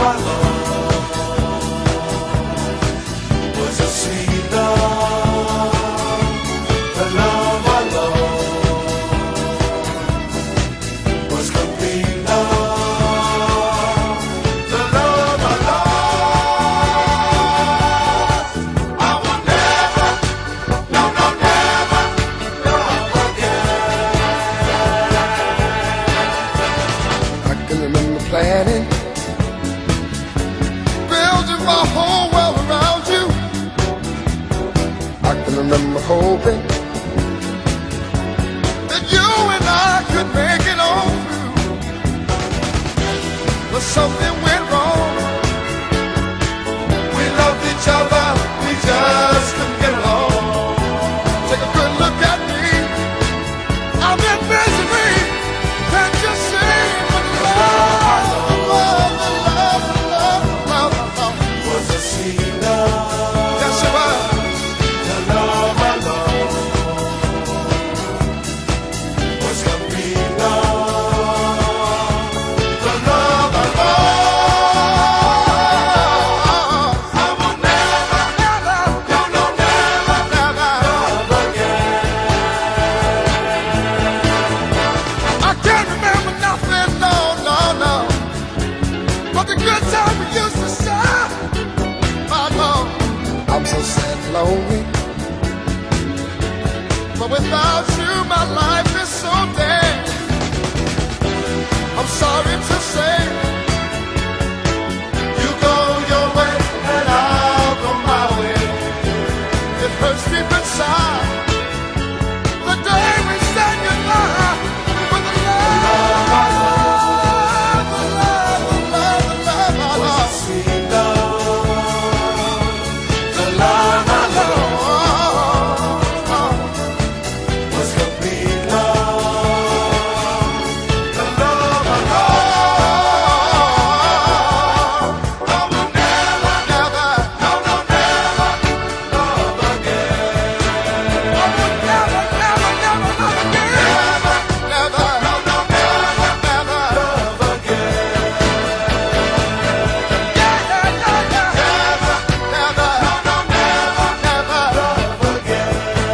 I lost was a sweet love. The love I lost was complete love. The love I lost, I will never, no, no, never love again. I can remember planning, building my whole world around you. I can remember hoping that you and I could make it on through. But something went wrong. We loved each other, we just couldn't get along. Take a good look at me, I'm in misery. Can't you see the love, the love, the love, the love, the love, the love. Was a sweet love. Yes, it was. The love I lost was complete love. The love I lost, I will never, Never, no, no, never never. love again. I can't remember nothing, no, no, no. But the good time we used to share. I know I'm so sad and lonely, but without you, my life is so dead. I'm sorry to say, You go your way and I'll go my way. it hurts deep inside. The day we said goodbye, but the love, the love, the love, the love I Was a lost. sweet love. The love I lost was complete love. The love I lost, I will never, Never, no, no, never love again. I would never, never, never love again. Never, No, no, never never. love again. Yeah, yeah, yeah, yeah. Never, Never, no, no, never never. love again.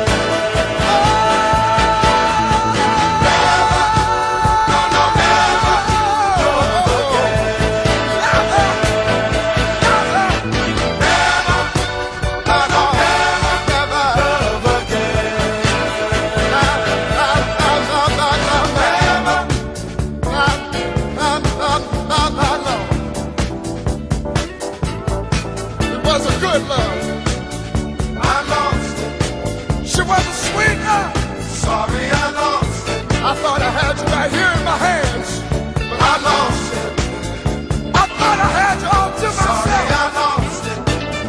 It was a good love. I lost it. She was a sweet love. Sorry, I lost it. I thought I had you right here in my hands, but I lost it. I thought I had you all to Sorry, myself. I lost it.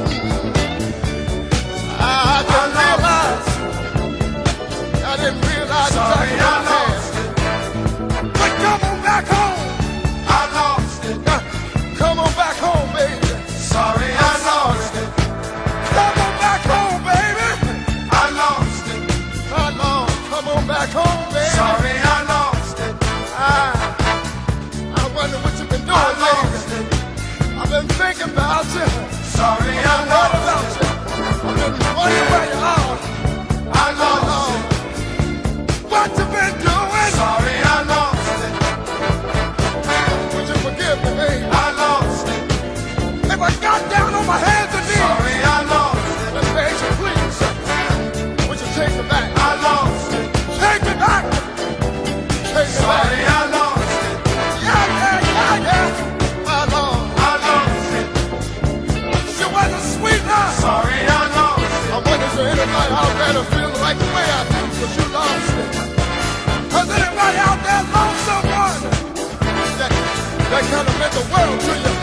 I didn't realize Sorry, exactly I what I lost had. it. But come on back home. I lost it. Come on back home, baby. Sorry, I lost it. Come on back home, baby. I lost it. Come on back home, baby. Sorry, I lost it. I wonder what you've been I doing lost lately. it. I've been thinking about you. Sorry, I I've been worried lost about it. you. I've been wondering where you are. I lost it. What you been doing? Sorry, I lost it. Would you forgive me, baby? I lost it. If I got down on my hands and knees Sorry, I lost it. and begged you, please, would you take me back? I lost it. Take me back. Take me Sorry, back. I lost it. Yeah, yeah, yeah, yeah. My Lord. I lost it. She was a sweet love. Sorry, I lost it. I wonder if there's anybody out there that feels like the way I do, because you lost it. Has anybody out there lost someone that kind of meant the world to you?